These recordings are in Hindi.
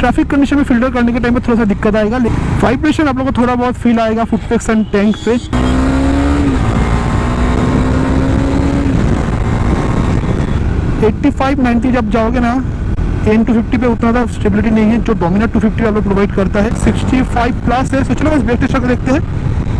ट्रैफिक कंडीशन में फिल्टर करने के टाइम में थोड़ा सा दिक्कत आएगा। वाइब्रेशन आप लोगों को थोड़ा बहुत फील आएगा फुट पैक्स एंड टैंक पे। 85-90 जब जाओगे ना एन 250 पे उतना ज़्यादा स्टेबिलिटी नहीं है जो डोमिनार 250 आप लोग प्रोवाइड करता है। 65 प्लस है। तो चलो बस बेस्ट स्ट्रक देखते हैं।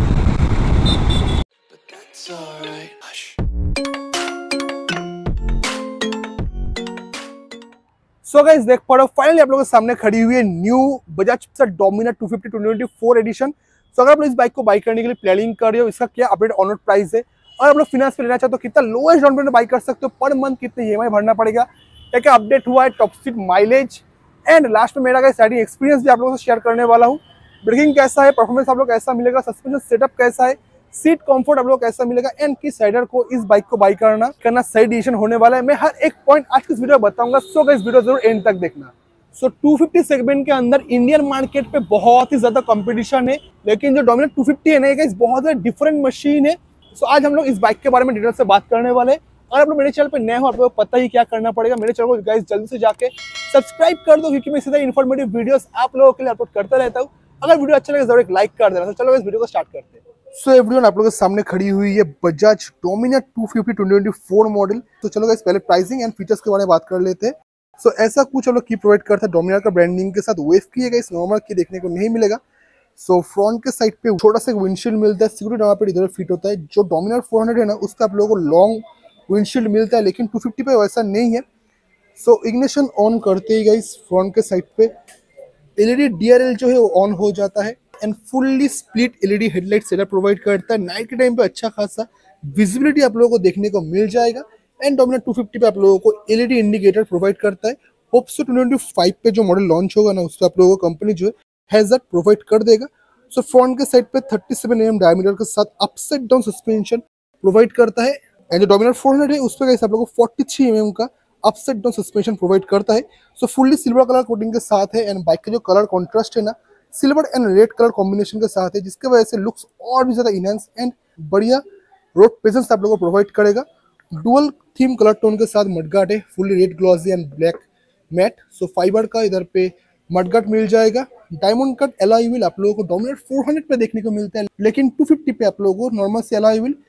सो गाइस देख पा रहे हो फाइनली आप लोगों के सामने खड़ी हुई है new Bajaj Pulsar Dominar 250 2024 edition. So अगर आप लोग इस बाइक को बाई करने के लिए प्लानिंग कर रहे हो, इसका क्या अपडेट ऑन रोड प्राइस है, और आप लोग फाइनेंस पे लेना चाहते हो कितना लोएस्ट डाउन पेमेंट में बाई कर सकते हो, पर मंथ कितने ईएमआई भरना पड़ेगा, क्या क्या अपडेट हुआ है, top speed mileage and last में मेरा राइडिंग एक्सपीरियंस भी आप लोगों से शेयर करने वाला हूँ। ब्रेकिंग कैसा है, परफॉर्मेंस आप लोग कैसा मिलेगा, सस्पेंशन सेटअप कैसा है, सीट कंफर्ट आप लोग कैसा मिलेगा एंड किस राइडर को इस बाइक को बाई करना सही डिसीजन होने वाला है। मैं हर एक पॉइंट आज की इस वीडियो में बताऊंगा। सो गाइस वीडियो जरूर एंड तक देखना। सो 250 सेगमेंट के अंदर इंडियन मार्केट पे बहुत ही ज्यादा कंपटीशन है, लेकिन जो डोमिनार 250 है ना गाइस बहुत ज्यादा डिफरेंट मशीन है। सो आज हम लोग इस बाइक के बारे में डिटेल से बात करने वाले हैं। अगर आप लोग मेरे चैनल पे नए हो, आप लोग पता ही क्या करना पड़ेगा, मेरे चैनल को गाइस जल्दी से जाके सब्सक्राइब कर दो, क्योंकि मैं इसी तरह इन्फॉर्मेटिव वीडियोस आप लोगों के लिए अपलोड करता रहता हूँ। अगर वीडियो अच्छा लगे जरूर एक लाइक कर देना। तो चलो इस वीडियो को स्टार्ट करते हैं। सो एवरीवन आप लोगों के सामने खड़ी हुई है बजाज डोमिनार 250 2024 मॉडल। तो चलो गाइस पहले प्राइसिंग एंड फीचर्स के बारे में बात कर लेते हैं। सो ऐसा कुछ हम लोग की प्रोवाइड करता है डोमिनार का ब्रांडिंग के साथ। वेव की है गाइस, नॉर्मल की देखने को नहीं मिलेगा। सो फ्रंट के साइड पे छोटा सा विंडशील्ड मिलता है, सिक्योरिटी नंबर पे इधर फिट होता है। जो डोमिनार 400 है ना उसका आप लोगों को लॉन्ग विंडशील्ड मिलता है, लेकिन 250 पे वैसा नहीं है। सो इग्निशन ऑन करते ही गाइस फ्रंट के साइड पे एलईडी डीआरएल जो है वो ऑन हो जाता है and fully split LED headlight setup provide करता है। नाइट के टाइम पे अच्छा खासा विजिबिलिटी आप लोगों को देखने को मिल जाएगा एंड डोमिनार 250 पे आप लोगों को एलईडी इंडिकेटर प्रोवाइड करता है। होप्स 2025 पे जो मॉडल लॉन्च होगा ना उससे आप लोगों को कंपनी जो है हैजर्ड प्रोवाइड कर देगा। सो फ्रंट के साइड पे 37 mm डायमीटर के साथ अपसाइड डाउन सस्पेंशन प्रोवाइड करता है एंड जो डोमिनार 400 है उस पर आप लोगों को 43 mm का अपसाइड डाउन सस्पेंशन प्रोवाइड करता है। So fully silver colour coating के साथ है एंड बाइक का जो कलर कॉन्ट्रास्ट है ना silver and red colour combination के साथ है, जिसके वजह से लुक्स और भी ज्यादा इनहेंस एंड बढ़िया रोड प्रेजेंस आप लोगों को प्रोवाइड करेगा। डुअल थीम कलर टोन के साथ मडगार्ड है, fully red glossy and black matte. So fibre का इधर पे मडगार्ड मिल जाएगा। डायमंड कट एलॉय व्हील आप लोगों को डोमिनार 400 पे देखने को मिलता है, लेकिन 250 पे आप लोगों को नॉर्मल से एलॉय व्हील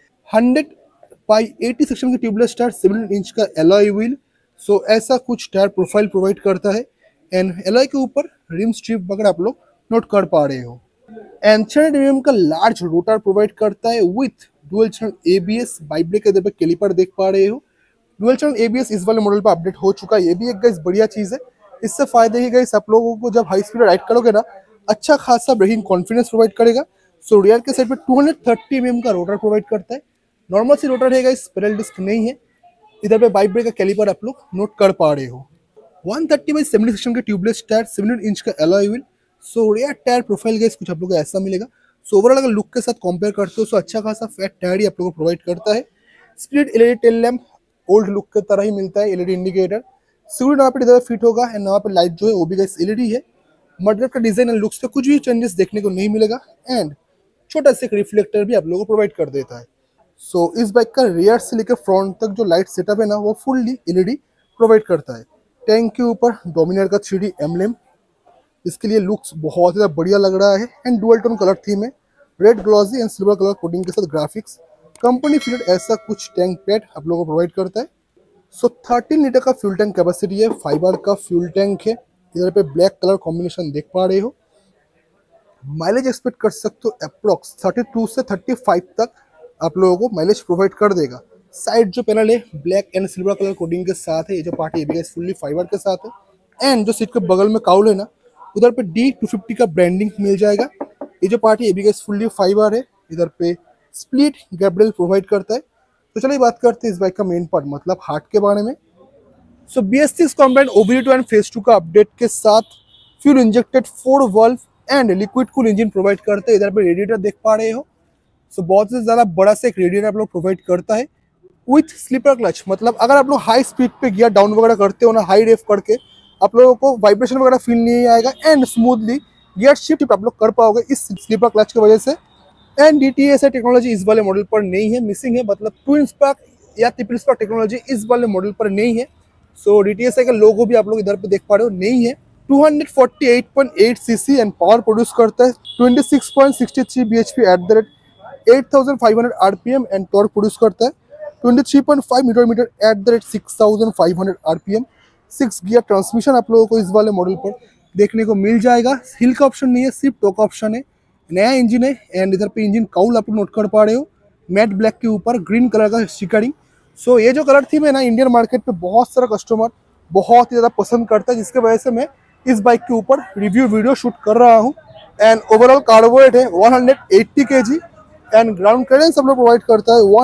100/80 सेक्शन की ट्यूबलेस टायर 17 इंच का एलॉय व्हील। सो ऐसा कुछ टायर प्रोफाइल प्रोवाइड करता है एंड एलॉय के ऊपर रिम स्ट्रिप वगैरह आप लोग नोट कर पा रहे हो। एंड 600 mm का लार्ज रोटर प्रोवाइड करता है विथ डुअल चैनल एबीएस। बाइब्रेक के इधर पे कैलिपर देख पा रहे हो। डुअल चैनल एबीएस इस वाले मॉडल पे अपडेट हो चुका है। ये भी एक गाइस बढ़िया चीज है। इससे फायदे ही गाइस आप लोगों को जब हाई स्पीड राइड करोगे ना अच्छा खासा ब्रेकिंग कॉन्फिडेंस प्रोवाइड करेगा। सो रियर के साइड पे 230 mm का रोटर प्रोवाइड करता है। नॉर्मल सी रोटर है गाइस, पैडल डिस्क नहीं है। इधर पे बाइब्रेक का कैलिपर आप लोग नोट कर पा रहे हो। 130/70 सेक्शन के ट्यूबलेस टायर 17 इंच का alloy wheel. So rear tyre profile guys कुछ आप लोगों को ऐसा मिलेगा। सो ओवरऑल अगर लुक के साथ कंपेयर करते हो तो अच्छा खासा फैट टायर ही आप लोगों को प्रोवाइड करता है। Split LED tail lamp old look के तरह ही मिलता है। एलईडी इंडिकेटर सिक्योरिटी नंबर पे इधर फिट होगा एंड नंबर पे लाइट जो है वो भी गाइस एलईडी है। मडगार्ड का डिजाइन एंड लुक्स पे कुछ भी चेंजेस देखने को नहीं मिलेगा एंड छोटा सा एक रिफ्लेक्टर भी आप लोगों को प्रोवाइड कर देता है। सो इस बाइक का रियर से लेकर फ्रंट तक जो लाइट सेटअप है ना वो फुल्ली एलईडी प्रोवाइड करता है। टैंक के ऊपर डोमिनार का 3D एम्ब्लेम, इसके लिए लुक्स बहुत ज़्यादा बढ़िया लग रहा है and dual tone colour theme है। Red glossy and silver colour coating के साथ ग्राफिक्स। कंपनी फिटेड ऐसा कुछ टैंक पैड आप लोगों को प्रोवाइड करता है। सो 13 लीटर का फ्यूल टैंक कैपेसिटी है। फाइबर का फ्यूल टैंक है। इधर पे ब्लैक कलर कॉम्बिनेशन देख पा रहे हो। माइलेज एक्सपेक्ट कर सकते हो अप्रोक्स 32 से 35 तक आप लोगों को माइलेज प्रोवाइड कर देगा। साइड जो पैनल है black and silver colour coating के साथ है। ये जो पार्ट है फुल्ली फाइबर के साथ है एंड जो सीट के बगल में काउल है ना उधर पे D250 का ब्रांडिंग मिल जाएगा। ये जो पार्ट है फुल्ली फाइबर है। इधर पे स्प्लिट गैब्रेल प्रोवाइड करता है। तो चलिए बात करते हैं इस बाइक का मेन पार्ट मतलब हार्ट के बारे में। सो BS6 combined OBD2 and phase 2 का अपडेट के साथ fuel injected 4 valve and liquid cool engine provide करते हैं। इधर पे रेडिएटर देख पा रहे हो। सो बहुत से ज्यादा बड़ा से एक रेडिएटर आप लोग प्रोवाइड करता है विथ स्लीपर क्लच। मतलब अगर आप लोग हाई स्पीड पे गियर डाउन वगैरह करते हो ना हाई रेव करके आप लोगों को वाइब्रेशन वगैरह फील नहीं आएगा एंड स्मूथली गियर शिफ्ट आप लोग कर पाओगे इस स्लीपर क्लच की वजह से। एंड DTSI टेक्नोलॉजी इस वाले मॉडल पर नहीं है, मिसिंग है। मतलब ट्विन स्पार्क या ट्रिपल स्पार्क टेक्नोलॉजी इस वाले मॉडल पर नहीं है। सो DTSI का लोगो भी आप लोग इधर पे देख पा रहे हो नहीं है। 248.8 सीसी एंड पावर प्रोड्यूस करता है 26.63 bhp at the rate 8500 rpm and torque produce करता है 23.5 metre at the rate 6500 rpm। 6 gear transmission आप लोगों को इस वाले मॉडल पर देखने को मिल जाएगा। हिल का ऑप्शन नहीं है, सिर्फ टॉक ऑप्शन है। नया इंजन है एंड इधर पे इंजन काउल आप लोग नोट कर पा रहे हो, मैट ब्लैक के ऊपर ग्रीन कलर का स्टिकरिंग। सो ये जो कलर थीम है ना, इंडियन मार्केट पे बहुत सारा कस्टमर बहुत ही ज़्यादा पसंद करता है, जिसके वजह से मैं इस बाइक के ऊपर रिव्यू वीडियो शूट कर रहा हूँ। एंड ओवरऑल कार्गो वेट है 180 kg एंड ग्राउंड क्लियरेंस हम लोग प्रोवाइड करता है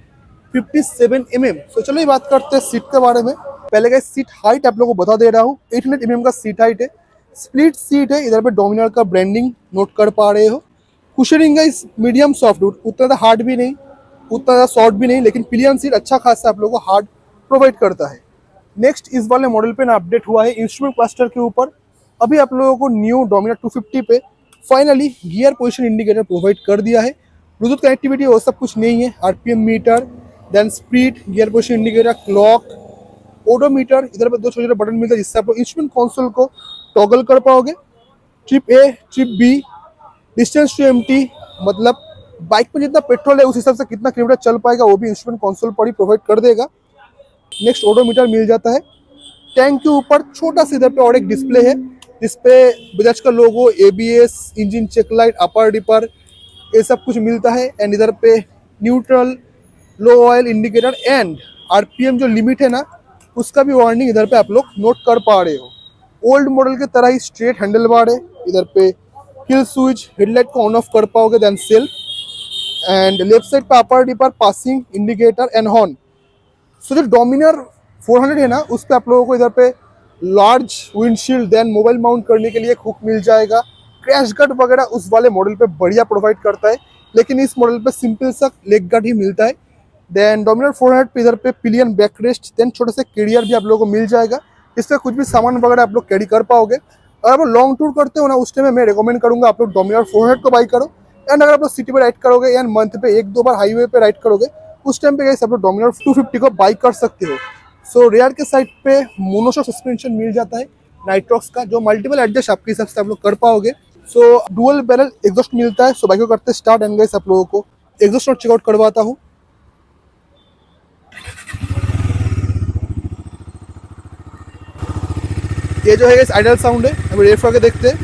157 mm। सो चलो ये बात करते हैं सीट के बारे में। पहले का सीट हाइट आप लोगों को बता दे रहा हूँ, 800 mm का सीट हाइट है। स्प्लिट सीट है, इधर पे डोमिनार का ब्रांडिंग नोट कर पा रहे हो। कुशनिंग है इस मीडियम सॉफ्ट, उतना ज़्यादा हार्ड भी नहीं उतना ज़्यादा सॉफ्ट भी नहीं, लेकिन पिलियन सीट अच्छा खासा आप लोगों को हार्ड प्रोवाइड करता है। नेक्स्ट इस वाले मॉडल पे ना अपडेट हुआ है इंस्ट्रूमेंट क्लस्टर के ऊपर। अभी आप लोगों को न्यू डोमिनार 250 पे finally gear position indicator provide कर दिया है। ब्लूटूथ कनेक्टिविटी वो सब कुछ नहीं है, RPM meter, then speed, gear position indicator, clock, odometer, इधर पे 2 छोटे छोटे बटन मिलते हैं जिससे आप लोग इंस्ट्रूमेंट कंसोल को टॉगल कर पाओगे। Trip A, trip B, distance to empty, मतलब बाइक में जितना पेट्रोल है उस हिसाब से कितना किलोमीटर चल पाएगा वो भी इंस्ट्रूमेंट कंसोल पर ही प्रोवाइड कर देगा। नेक्स्ट ओडोमीटर मिल जाता है। टैंक के ऊपर छोटा सा इधर पे और एक डिस्प्ले है जिसपे बजाज का logo, ABS, engine check light, upper dipper ये सब कुछ मिलता है। एंड इधर पे neutral, low oil indicator and RPM जो लिमिट है ना उसका भी वार्निंग इधर पे आप लोग नोट कर पा रहे हो। ओल्ड मॉडल के तरह ही स्ट्रेट हैंडल बार है। इधर पे किल स्विच, हेडलाइट को ऑन ऑफ कर पाओगे, then self, and left side पे upper dipper, passing indicator and horn. So जो डोमिनार 400 है ना उस पर आप लोगों को इधर पे large windshield, then mobile mount करने के लिए एक हुक मिल जाएगा। क्रैश गार्ड वगैरह उस वाले मॉडल पे बढ़िया प्रोवाइड करता है, लेकिन इस मॉडल पे सिंपल सा लेग गार्ड ही मिलता है। देन डोमिनार 400 पे इधर पे पिलियन बैक रेस्ट, देन छोटे से कैरियर भी आप लोगों को मिल जाएगा, इससे कुछ भी सामान वगैरह आप लोग कैरी कर पाओगे। अगर आप लॉन्ग टूर करते हो ना उस टाइम में मैं रिकमेंड करूंगा आप लोग डोमिनार 400 को बाई करो। एंड अगर आप लोग सिटी पे राइड करोगे या मंथ पे 1-2 बार हाईवे पे राइड करोगे उस टाइम पे गाइस आप लोग डोमिनार 250 को बाई कर सकते हो। सो रियर के साइड पे मोनोशॉक सस्पेंशन मिल जाता है नाइट्रॉक्स का, जो मल्टीपल एडजस्ट आपके हिसाब से आप लोग कर पाओगे। सो डुअल बैरल एग्जॉस्ट मिलता है। सो बाइक को करते स्टार्ट एंड गाइस आप लोगों को एग्जॉस्ट नोट चेकआउट करवाता हूँ। ये जो है गाइस आइडियल साउंड है, अभी रेफ करके देखते हैं।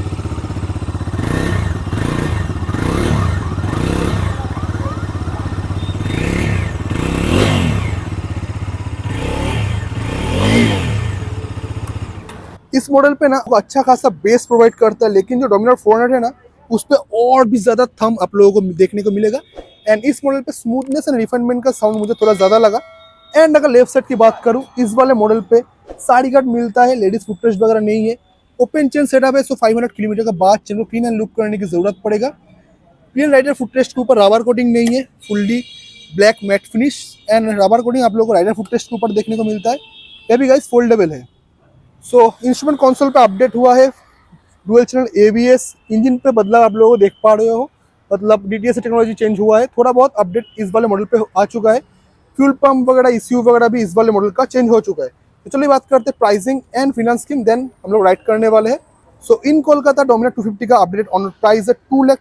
इस मॉडल पे ना अच्छा खासा बेस प्रोवाइड करता है, लेकिन जो डोमिनार 400 है ना उस पे और भी ज्यादा थम आप लोगों को देखने को मिलेगा। एंड इस मॉडल पे स्मूथनेस एंड रिफाइनमेंट का साउंड मुझे थोड़ा ज्यादा लगा। एंड अगर लेफ्ट साइड की बात करूं, इस वाले मॉडल पे साइड गार्ड मिलता है, लेडीज फुटरेस्ट वगैरह नहीं है, ओपन चेन सेटअप है। सो 500 किलोमीटर का बाद चेन को क्लीन एंड लुक करने की जरूरत पड़ेगा। प्लेन राइडर फुटरेस्ट के ऊपर रबर कोटिंग नहीं है, fully black matte finish and rubber coating आप लोगों को राइडर फुटरेस्ट के ऊपर देखने को मिलता है। यह भी गाइस फोल्डेबल है। सो इंस्ट्रूमेंट कंसोल पे अपडेट हुआ है, डुअल चैनल एबीएस, इंजन पे बदलाव आप लोगों को देख पा रहे हो, मतलब डीटीएस टेक्नोलॉजी चेंज हुआ है, थोड़ा बहुत अपडेट इस वाले मॉडल पे आ चुका है। फ्यूल पंप वगैरह, ईसीयू वगैरह भी इस वाले मॉडल का चेंज हो चुका है। तो चलिए बात करते हैं pricing and finance scheme, then हम लोग राइड करने वाले हैं। सो इन कोलकाता डोमिनार 250 का अपडेट ऑन प्राइस है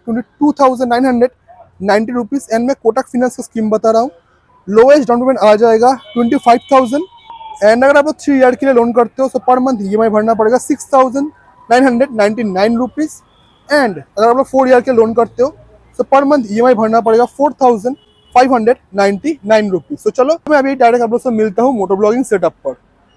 2,22,990 रुपीज़ एंड मैं कोटक फाइनेंस का स्कीम बता रहा हूँ। लोएस्ट डाउन पेमेंट आ जाएगा 25,000 एंड अगर आप 3 ईयर के लिए लोन करते हो तो पर मंथ ईएमआई भरना पड़ेगा 6,999 रुपीज़। एंड अगर आप 4 ईयर के लोन करते हो तो पर मंथ ईएमआई भरना पड़ेगा 4,599 रुपीज़। तो चलो मैं अभी डायरेक्ट आप लोग से मिलता हूँ मोटो ब्लॉगिंग सेटअप पर।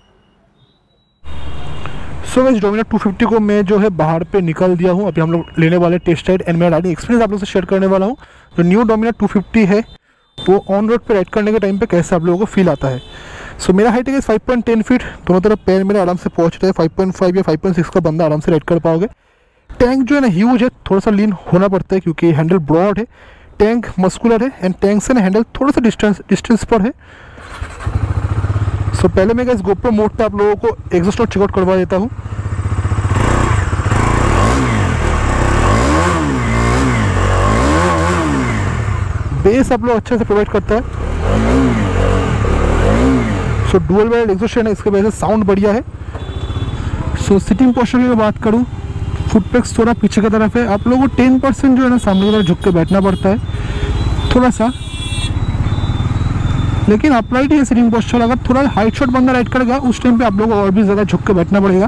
सो इस डोमिनार 250 को मैं जो है बाहर पे निकल दिया हूँ। अभी हम लोग लेने वाले टेस्ट राइड एंड मेरा राइडिंग एक्सपीरियंस आप लोग से शेयर करने वाला हूँ। जो न्यू डोमिनार 250 है वो ऑन रोड पे राइड करने के टाइम पे कैसे आप लोगों को फील आता है। सो मेरा हाइट है 5.10 फीट, दोनों तरफ पैर मेरे आराम से पहुँच रहे हैं। 5.5 या 5.6 का बंदा आराम से राइड कर पाओगे। टैंक जो है ना ह्यूज है, थोड़ा सा लीन होना पड़ता है क्योंकि हैंडल ब्रॉड है, टैंक मस्कुलर है एंड टैंक से ना हैंडल थोड़ा सा डिस्टेंस पर है। सो पहले मैं इस गोप्रो मोड पे आप लोगों को एग्जॉस्ट नोट चेकआउट करवा देता हूँ। बेस आप लोग अच्छे से प्रोवाइड करता है। सो डुअल बैरल एग्जॉस्ट है ना, इसके वजह से साउंड बढ़िया है। सो सिटिंग पोस्चर की बात करूँ, फुटपेक्स थोड़ा पीछे की तरफ है, आप लोगों को 10% जो है ना सामने की तरफ झुक के बैठना पड़ता है थोड़ा सा, लेकिन अपराइट है सिटिंग पोस्चर। अगर थोड़ा हाइट शॉट बंदा राइड करेगा उस टाइम पे आप लोगों को और भी ज़्यादा झुक के बैठना पड़ेगा।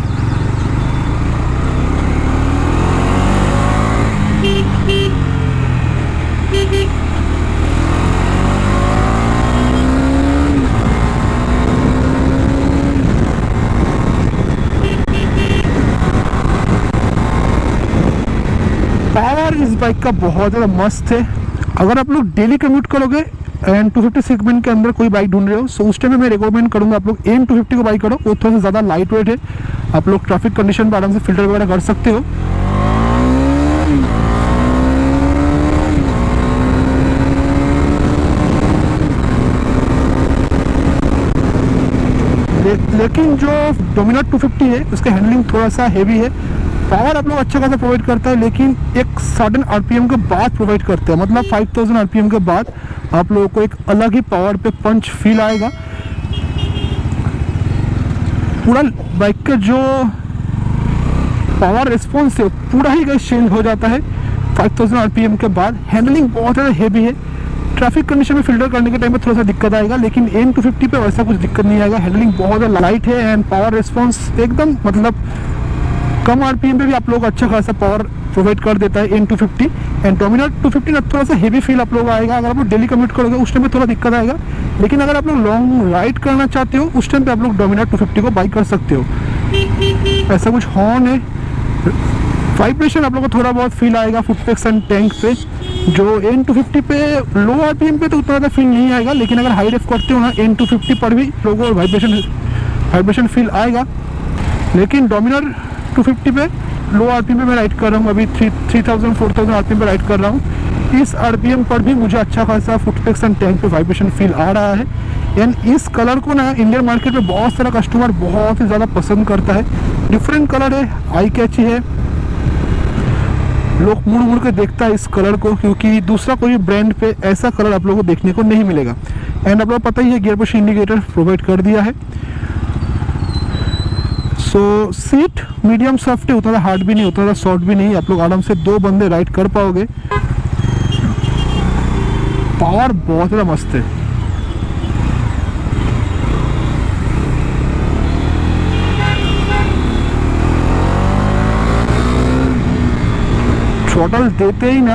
पावर इस बाइक का बहुत ज़्यादा मस्त है। अगर आप लोग डेली कम्यूट करोगे एंड 250 सेगमेंट के अंदर कोई बाइक ढूंढ रहे हो, सो उस टाइम में मैं रिकमेंड करूँगा आप लोग एम 250 को बाइक करो। वो थोड़ा सा ज़्यादा लाइट वेट है, आप लोग ट्रैफिक कंडीशन पर आराम से फिल्टर वगैरह कर सकते हो। लेकिन जो डोमिनार 250 है उसका हैंडलिंग थोड़ा सा हेवी है। पावर आप लोग अच्छा खासा प्रोवाइड करता है, लेकिन एक सडन आरपीएम के बाद प्रोवाइड करते हैं, मतलब 5000 आरपीएम के बाद आप लोगों को एक अलग ही पावर पे पंच फील आएगा। पूरा बाइक का जो पावर रिस्पॉन्स है पूरा ही गैस चेंज हो जाता है 5000 आरपीएम के बाद। हैंडलिंग बहुत ज़्यादा हेवी है, ट्रैफिक कंडीशन में फिल्टर करने के टाइम में थोड़ा सा दिक्कत आएगा, लेकिन एम 250 पे वैसा कुछ दिक्कत नहीं आएगा। हैंडलिंग बहुत ज़्यादा लाइट है एंड पावर रिस्पॉन्स एकदम, मतलब कम आरपीएम पे भी आप लोग अच्छा खासा पावर प्रोवाइड कर देता है एम 250। एंड डोमिनार 250 ना थोड़ा सा हेवी फील आप लोग आएगा। अगर आप लोग डेली कम्यूट करोगे उस टाइम पे थोड़ा दिक्कत आएगा, लेकिन अगर आप लोग लॉन्ग राइड करना चाहते हो उस टाइम पे आप लोग डोमिनार 250 को बाई कर सकते हो। ऐसा कुछ हॉर्न है, वाइब्रेशन आप लोग को थोड़ा बहुत फील आएगा फुटपेक्स एंड टैंक पे। जो एन 250 पे लो आरपीएम पे तो उतना ज़्यादा फील नहीं आएगा, लेकिन अगर हाई रेफ करते हो ना एन 250 पर भी लोगों को वाइब्रेशन फील आएगा। लेकिन डोमिनार 250 पे लो आरपीएम पे मैं राइड कर रहा हूँ, अभी 3000-4000 आरपीएम पे राइड कर रहा हूँ। इस आरपीएम पर भी मुझे अच्छा खासा फुटपेक्स एंड टैंक पे वाइब्रेशन फील आ रहा है। एंड इस कलर को ना इंडियन मार्केट में बहुत सारा कस्टमर बहुत ही ज़्यादा पसंद करता है। डिफरेंट कलर है, आई कैची है, लोग मुड़ मुड़ के देखता है इस कलर को, क्योंकि दूसरा कोई ब्रांड पे ऐसा कलर आप लोगों को देखने को नहीं मिलेगा। एंड आप लोगों को पता ही है गियर पुश इंडिकेटर प्रोवाइड कर दिया है। सो सीट मीडियम सॉफ्ट है, उतना हार्ड भी नहीं, उतना सॉफ्ट भी नहीं, आप लोग आराम से 2 बंदे राइड कर पाओगे। पावर बहुत ज़्यादा मस्त है। थ्रॉटल देते ही ना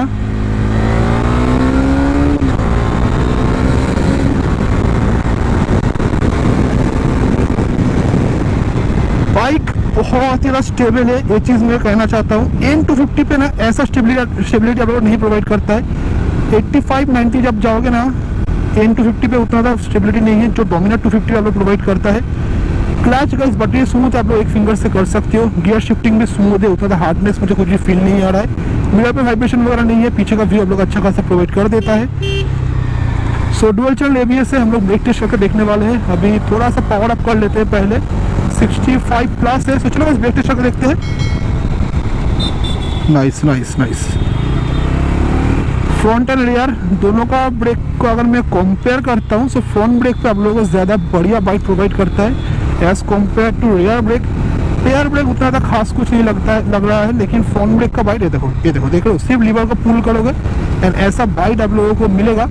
बाइक बहुत ज़्यादा स्टेबल है, ये चीज़ मैं कहना चाहता हूँ। एम 250 पे ना ऐसा स्टेबिलिटी आप लोग नहीं प्रोवाइड करता है। 85-90 जब जाओगे ना एम 250 पे उतना ज़्यादा स्टेबिलिटी नहीं है जो डोमिनार 250 आप लोग प्रोवाइड करता है। क्लच गाइस बटन स्मूथ आप लोग एक फिंगर से कर सकते हो, गियर शिफ्टिंग भी स्मूथ है, उतना हार्डनेस मुझे कुछ भी फील नहीं आ रहा है। मिरर पे वाइब्रेशन वगैरह नहीं है, पीछे का व्यू आप लोग अच्छा खासा प्रोवाइड कर देता है। सो डुअल चैनल एबीएस से हम लोग ब्रेक टेस्ट करके देखने वाले हैं। अभी थोड़ा सा पावर अप कर लेते हैं, पहले 65 प्लस है, सो चलो बस ब्रेक टेस्ट करके देखते हैं। Nice nice nice. Front and rear दोनों का ब्रेक को अगर मैं कंपेयर करता हूँ, सो फ्रंट ब्रेक पे आप लोगों को ज़्यादा बढ़िया बाइक प्रोवाइड करता है as compare to rear brake. Rear brake उतना ज़्यादा खास कुछ नहीं लग रहा है, लेकिन फ्रंट ब्रेक का बाइट ये देखो देख लो, सिर्फ लीवर को पुल करोगे एंड ऐसा बाइट आप लोगों को मिलेगा।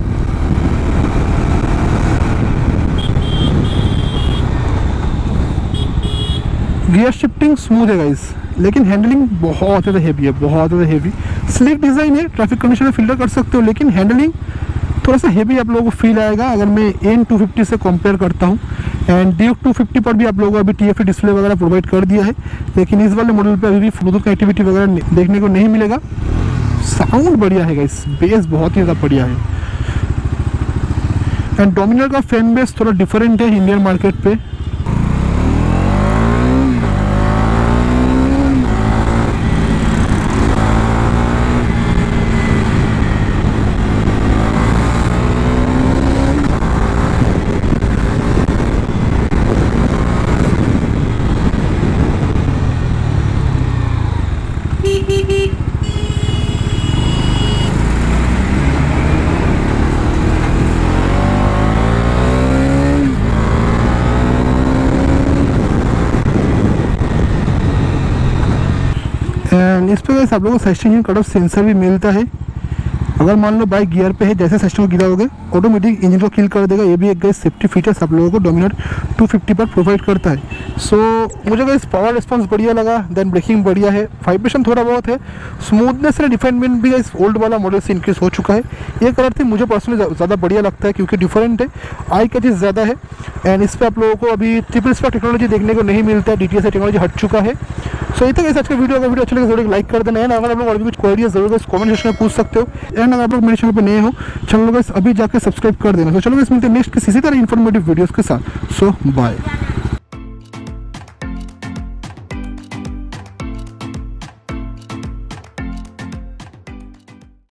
गियर शिफ्टिंग स्मूथ है गाइस, लेकिन हैंडलिंग बहुत ज़्यादा हेवी है, बहुत ज़्यादा हेवी। स्लिक डिज़ाइन है, ट्रैफिक कंडीशन में फिल्टर कर सकते हो, लेकिन हैंडलिंग थोड़ा सा हेवी आप लोगों को फील आएगा अगर मैं एन 250 से कंपेयर करता हूँ। एंड ड्यूक 250 पर भी आप लोगों को अभी TFT डिस्प्ले वगैरह प्रोवाइड कर दिया है, लेकिन इस वाले मॉडल पे अभी भी ब्लूटूथ कनेक्टिविटी वगैरह देखने को नहीं मिलेगा। साउंड बढ़िया है गाइस, बेस बहुत ही ज़्यादा बढ़िया है। एंड डोमिनार का फैन बेस थोड़ा डिफरेंट है इंडियन मार्केट पे। पे आप लोगों को सस्टेंशन कट ऑफ सेंसर भी मिलता है। अगर मान लो बाइक गियर पे है, जैसे सिस्टम को गिराओगे ऑटोमेटिक इंजन को किल कर देगा। ये भी एक गाइस सेफ्टी फीचर्स आप लोगों को डोमिनार 250 पर प्रोवाइड करता है। सो मुझे गाइस पावर रिस्पांस बढ़िया लगा, देन ब्रेकिंग बढ़िया है, वाइब्रेशन थोड़ा बहुत है, स्मूथनेस एंड रिफाइनमेंट भी गाइस ओल्ड वाला मॉडल से इंक्रीज हो चुका है। ये कलर थी मुझे पर्सनली ज़्यादा बढ़िया लगता है क्योंकि डिफरेंट है, आई कैचेस ज़्यादा है एंड इस पर आप लोगों को अभी ट्रिपल स्पार्क टेक्नोलॉजी देखने को नहीं मिलता है, DTS टेक्नोलॉजी हट चुका है। सो इतना कैसे आज का वीडियो, अगर वीडियो अच्छा लगे जरूर लाइक कर देना है ना। अगर आप लोग और भी कुछ क्वेरीज जरूर कमेंट सेक्शन में पूछ सकते हो एंड अगर आप लोग मेरे चैनल पे नए हो चैनल को अभी जाकर सब्सक्राइब कर देना। तो चलो मिलते हैं नेक्स्ट किसी तरह इन्फॉर्मेटिव वीडियोस के साथ। So bye.